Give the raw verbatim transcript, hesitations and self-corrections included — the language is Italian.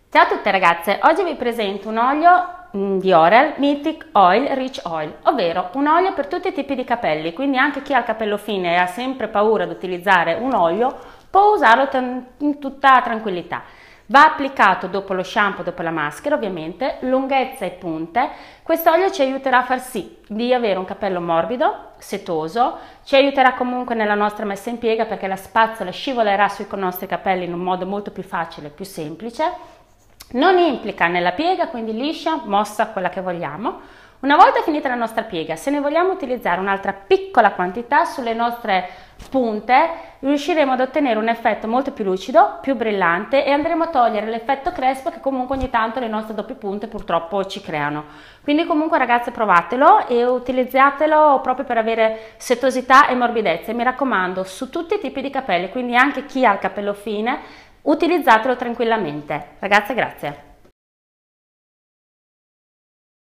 Ciao a tutte ragazze, oggi vi presento un olio mm, di Orel Mythic Oil Rich Oil, ovvero un olio per tutti i tipi di capelli, quindi anche chi ha il capello fine e ha sempre paura di utilizzare un olio può usarlo in tutta tranquillità. Va applicato dopo lo shampoo, dopo la maschera ovviamente, lunghezza e punte. Questo olio ci aiuterà a far sì di avere un capello morbido, setoso, ci aiuterà comunque nella nostra messa in piega perché la spazzola scivolerà sui nostri capelli in un modo molto più facile e più semplice. Non implica nella piega, quindi liscia, mossa, quella che vogliamo. Una volta finita la nostra piega, se ne vogliamo utilizzare un'altra piccola quantità sulle nostre punte, riusciremo ad ottenere un effetto molto più lucido, più brillante e andremo a togliere l'effetto crespo che comunque ogni tanto le nostre doppie punte purtroppo ci creano. Quindi comunque ragazze provatelo e utilizzatelo proprio per avere setosità e morbidezza. E mi raccomando, su tutti i tipi di capelli, quindi anche chi ha il capello fine, utilizzatelo tranquillamente. Ragazze, grazie.